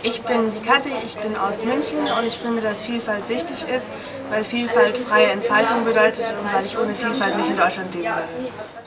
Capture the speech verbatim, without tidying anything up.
Ich bin die Kathi, ich bin aus München und ich finde, dass Vielfalt wichtig ist, weil Vielfalt freie Entfaltung bedeutet und weil ich ohne Vielfalt nicht in Deutschland leben würde.